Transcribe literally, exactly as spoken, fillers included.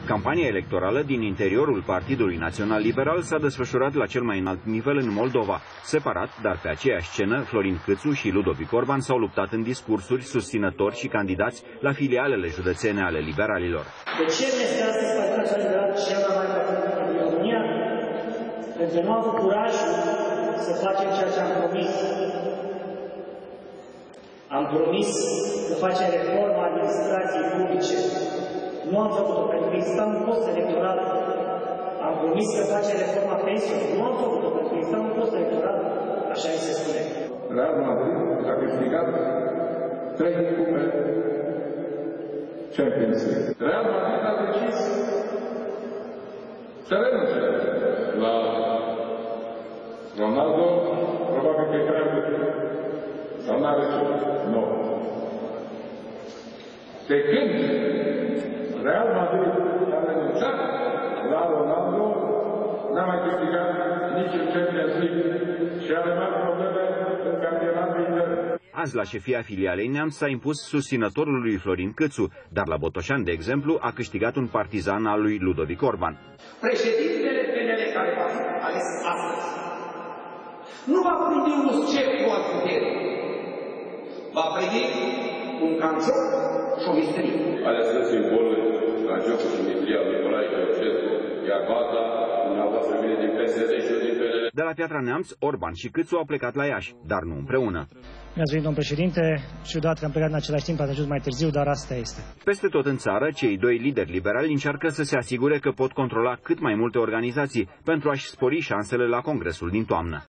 Campania electorală din interiorul Partidului Național Liberal s-a desfășurat la cel mai înalt nivel în Moldova. Separat, dar pe aceeași scenă, Florin Câțu și Ludovic Orban s-au luptat în discursuri susținători și candidați la filialele județene ale liberalilor. De ce ne este astăzi Partidul Liberal cel mai mare din România? Pentru că nu am avut curajul să facem ceea ce am promis. Am promis să facem reforma administrației publice. Nu am făcut-o, pentru că exista un post electoral. Am promis să facem reforma pensiilor. Nu am făcut-o, pentru că exista un post electoral. Așa îi se spune. Real Madrid a câștigat trei cupe Champions League. Real Madrid a decis să renunțe la Ronaldo, probabil că e prea mult. Sau n-are ce? Nu. De când Real Madrid a renunțat la Ronaldo, n-a mai câștigat nici în Champions League și a rămas probleme în campionatul intern. Azi, la șefia filialei Neamț s-a impus susținătorul lui Florin Câțu, dar la Botoșani, de exemplu, a câștigat un partizan al lui Ludovic Orban. Președintele P N L care va fi ales astăzi nu va primi un șef cu putere, va primi un canțon și o misterie. Alea sunt simboluri la jocul și misteria lui Nicolae Ceaușescu, iar baza dumneavoastră vine din P S D și din P N L. De la Piatra Neamț, Orban și Câțu au plecat la Iași, dar nu împreună. Mi-ați venit, domn președinte, ciudat că am plecat în același timp, ați ajuns mai târziu, dar asta este. Peste tot în țară, cei doi lideri liberali încearcă să se asigure că pot controla cât mai multe organizații pentru a-și spori șansele la congresul din toamnă.